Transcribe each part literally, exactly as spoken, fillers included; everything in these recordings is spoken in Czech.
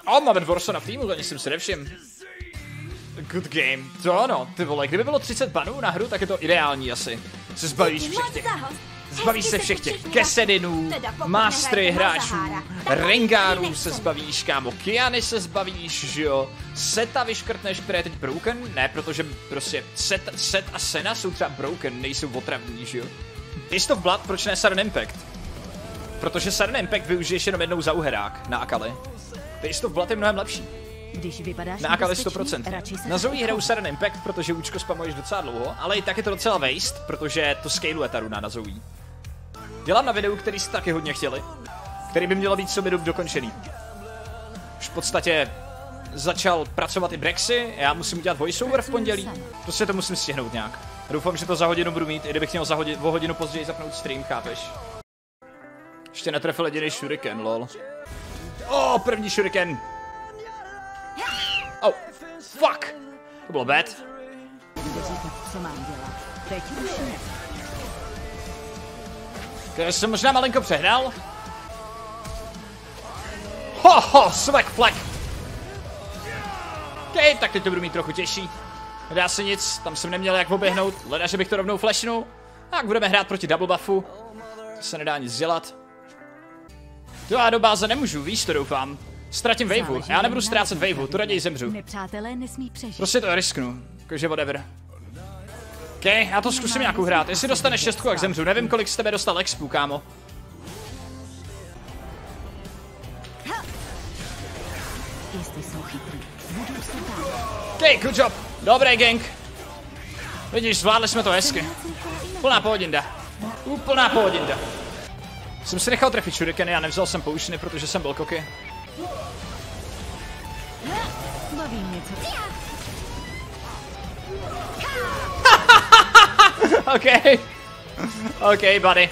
O, máme Warsona v týmu, to ani jsem si nevšiml. Good game. To ano, ty vole, kdyby bylo třicet banů na hru, tak je to ideální asi. Se zbavíš všech těch. Zbavíš se všech těch Kesedinů, Mastery hráčů, Rengarů se zbavíš, kámo, Kiany se zbavíš, že jo. Seta vyškrtneš, které je teď broken, ne, protože prostě Set, Set a Sena jsou třeba broken, nejsou otravní, že jo. Taste of Blood, proč ne Sudden Impact? Protože Sudden Impact využiješ jenom jednou za uherák na Akali. Taste of Blood je mnohem lepší. Když vypadáš na Akali sto procent. Na Zoe hraju Sudden Impact, protože účko spamuješ docela dlouho, ale i tak je to docela waste, protože to scaluje ta runa na Zoe. Dělám na videu, který jste taky hodně chtěli, který by mělo být sobě dokončený. Už v podstatě začal pracovat i Brexy, já musím udělat voiceover v pondělí, prostě to musím stihnout nějak. Doufám, že to za hodinu budu mít, i kdybych měl za hodinu, o hodinu později zapnout stream, chápeš? Ještě netrefil jediný shuriken, lol. Oh, první shuriken! Oh, fuck! To bylo bad. Já jsem možná malinko přehnal. Ho, ho, swag flag. OK, tak teď to budu mít trochu těžší. Nedá se nic, tam jsem neměl jak oběhnout. Leda, že bych to rovnou flashnul. Tak budeme hrát proti double buffu. To se nedá nic dělat. To já do báze nemůžu, víš to doufám. Ztratím waveu, já nebudu ztrácet waveu, to raději zemřu. Prostě to risknu, jakože whatever. OK, já to zkusím nějakou hrát, jestli dostaneš šestku, jak zemřu, nevím kolik z tebe dostal expu, kámo. OK, good job, dobrý gang. Vidíš, zvládli jsme to hezky. Plná pohodinda, úplná pohodinda. Jsem si nechal trefit shurikeny a nevzal jsem poučny, protože jsem byl koky. OK. OK, buddy.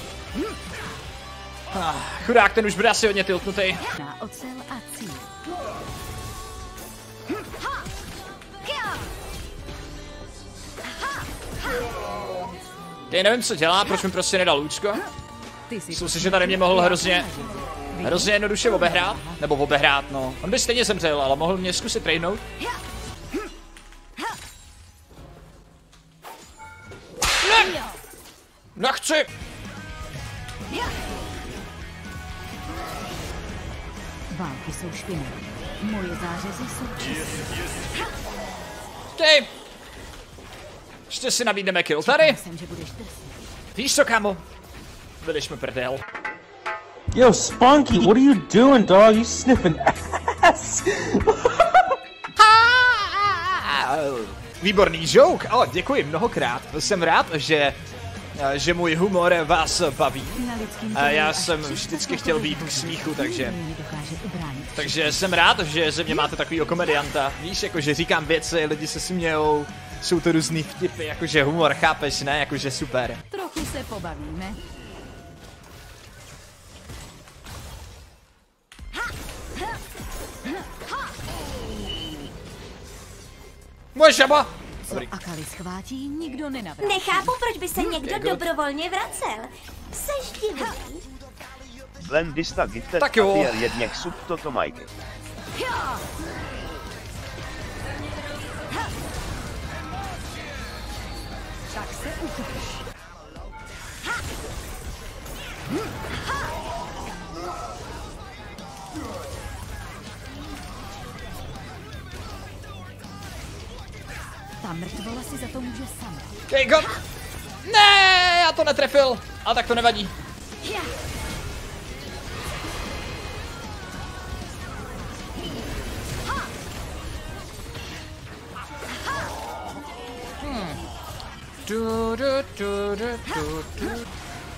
Ah, chudák, ten už bude asi hodně tiltnutý. Ty nevím, co dělá, proč mi prostě nedal lůčko. Myslím si, že tady mě mohl hrozně, hrozně jednoduše obehrát, nebo obehrát, no. On by stejně zemřel, ale mohl mě zkusit tradenout. Ne! Nechci! Války jsou špinavé. Moje zářezy jsou čisté. Ty! Ještě si nabídneme kill tady. Víš co, kámo? Byliš mi prdel. Yo, Spunky, what are you doing, dog? You sniffing ass. Výborný joke, oh, děkuji mnohokrát. Jsem rád, že, že můj humor vás baví. A já jsem vždycky chtěl být k smíchu, takže... Takže jsem rád, že ze mě máte takovýho komedianta. Víš, jakože říkám věci, lidi se smějou, jsou to různý vtipy, jakože humor, chápeš, ne? Jakože super. Trochu se pobavíme. Moje žaba! Co Akali schvátí, nikdo nenavrátí. Nechápu, proč by se někdo dobrovolně vracel. Seš divný. Blendista gitter tak jo. Tier jedněch sub toto majky. Tak se ukáž. Ta mrtvola si za to může sama. Okay, go. Ne, já to netrefil, ale tak to nevadí. Hmm. Du, du, du, du, du, du.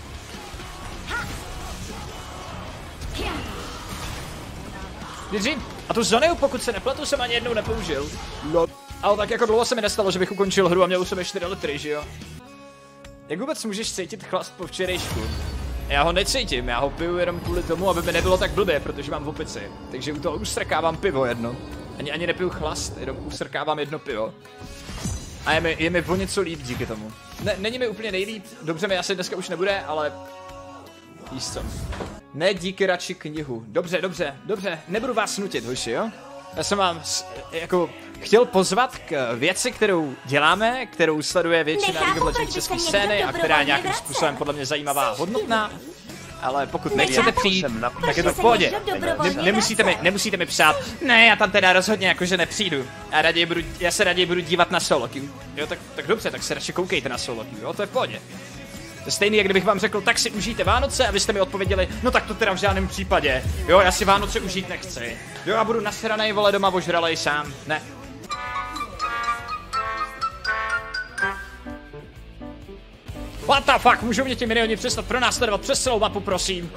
Věřím. A tu Zoneu, pokud se nepletu, jsem ani jednou nepoužil. No. Ale tak jako dlouho se mi nestalo, že bych ukončil hru a měl u sebe čtyři litry, že jo? Jak vůbec můžeš cítit chlast po včerejšku? Já ho necítím, já ho piju jenom kvůli tomu, aby mi nebylo tak blbě, protože mám v opici. Takže u toho ustrkávám pivo jedno. Ani, ani nepiju chlast, jenom ustrkávám jedno pivo. A je mi, je mi o něco líp díky tomu. Ne, není mi úplně nejlíp, dobře mi asi dneska už nebude, ale... Víš co? Ne, díky, radši knihu. Dobře, dobře, dobře, nebudu vás nutit, hoši, jo? Já jsem vám jako chtěl pozvat k věci, kterou děláme, kterou sleduje většina League of Legends české scény a která je nějakým způsobem podle mě zajímavá, hodnotná. Ale pokud nechcete přijít, tak je to v pohodě. Ne, nemusíte, mi, nemusíte mi psát, ne, já tam teda rozhodně jakože nepřijdu. Já, raději budu, já se raději budu dívat na solo queue. Jo, tak, tak dobře, tak se radši koukejte na solo queue, jo, to je v pohodě. To je stejný, jak kdybych vám řekl, tak si užijte Vánoce a vy jste mi odpověděli, no tak to teda v žádném případě. Jo, já si Vánoce užít nechci. Jo, já budu nasranej, vole, doma ožralej sám. Ne. What the fuck, můžou mě ti minioni přestat pronásledovat přes celou mapu, prosím.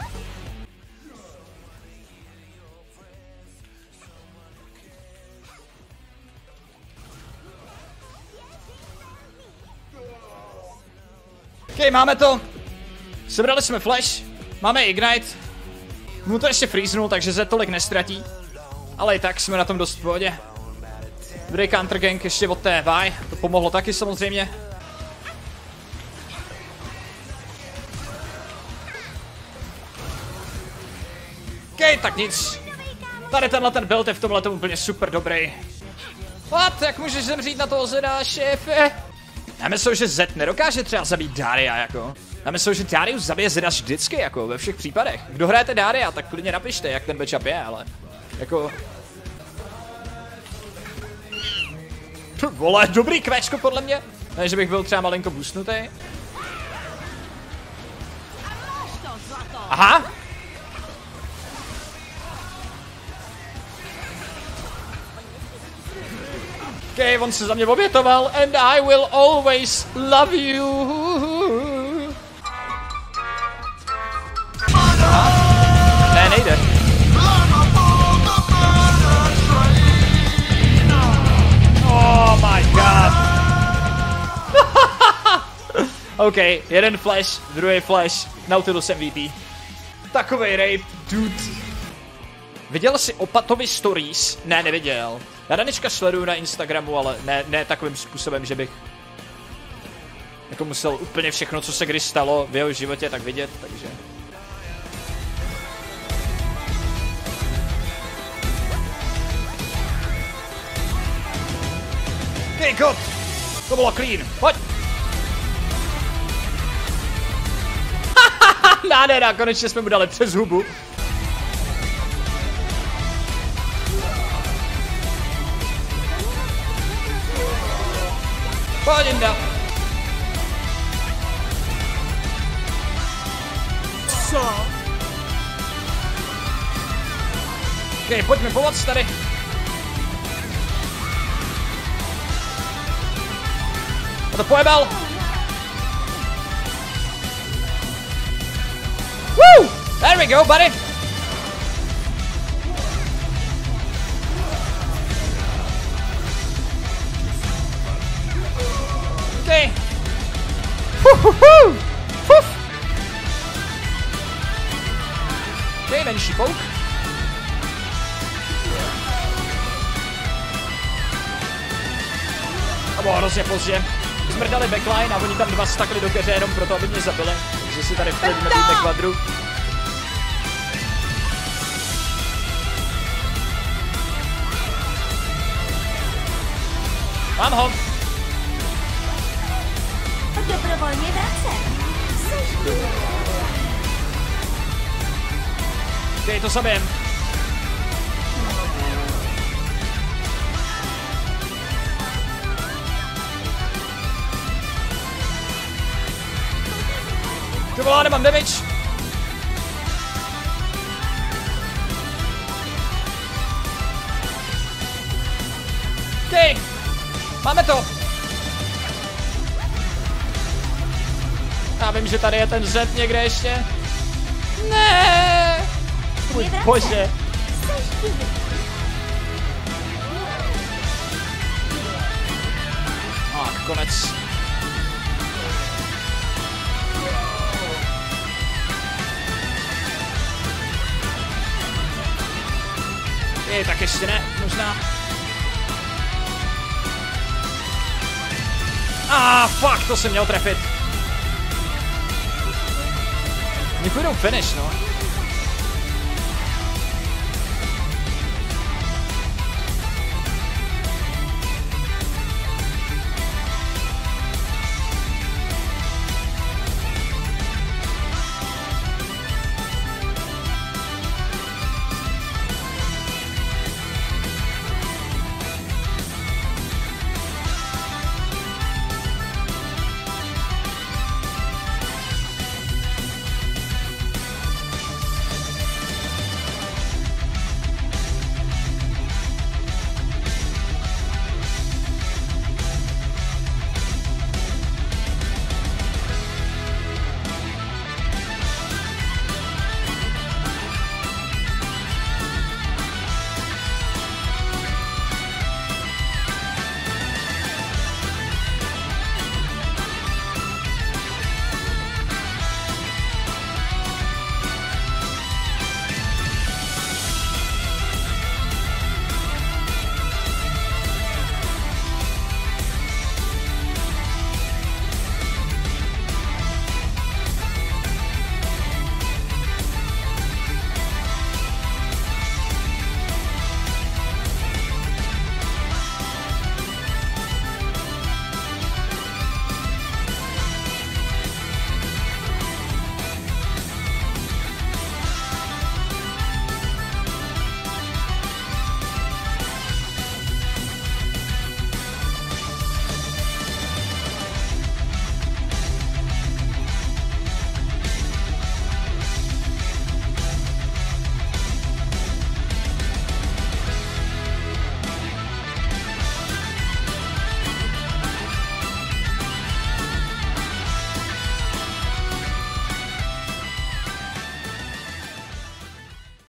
OK, máme to. Sebrali jsme flash, máme ignite. Mu to ještě freeznul, takže se tolik nestratí. Ale i tak jsme na tom dost v pohodě. Dobrý countergank ještě od té Vi, to pomohlo taky samozřejmě. OK, tak nic. Tady tenhle ten build je v tomhle úplně super dobrý. What? Jak můžeš zemřít na toho Zeda, šéfe? Já myslím, že Zed nedokáže třeba zabít Daria, jako. Já myslím, že Darius zabije Zeda vždycky, jako, ve všech případech. Kdo hrajete Daria, tak klidně napište, jak ten matchup je, ale... Jako... Vole, dobrý kvéčko podle mě. Ne, že bych byl třeba malinko boostnutý. Aha! Okay, on se za mě obětoval and I will always love you. Ne, nejde. Oh my god. OK, jeden flash, druhý flash, Nautilus M V P. Takovej rape, dude. Viděl jsi Opatovi stories? Ne, neviděl. Já Danička sleduju na Instagramu, ale ne, ne takovým způsobem, že bych jako musel úplně všechno, co se kdy stalo v jeho životě, tak vidět, takže... Hej, God! To bylo clean, pojď! Nádhera, konečně jsme mu dali přes hubu. Pojď, Inda. Co? Ok, pojďme pomoct tady. A to pojebal. Woo! There we go, buddy. Okay. Okay, menší pouk. To bylo hrozně pozdě. Jsme dali backline a oni tam dva stakli do keře jenom proto, aby mě zabili. Takže si tady vkladíme tu kvadru. Mám ho. Dobrovolně vracet. Okej, to zabijem. Ty volá, nemám damage. Okej, máme to. Já vím, že tady je ten Zed někde ještě. Ne. Můj bože. Ach, konec. Je, tak ještě ne, možná. Ah, fuck, to jsem měl trefit. Oni půjdou finish, no.